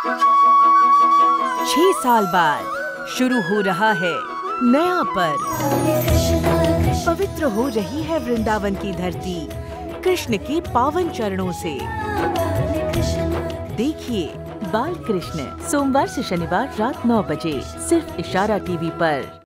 6 साल बाद शुरू हो रहा है नया पर्व। पवित्र हो रही है वृंदावन की धरती कृष्ण के पावन चरणों से। देखिए बाल कृष्ण सोमवार से शनिवार रात 9 बजे सिर्फ इशारा टीवी पर।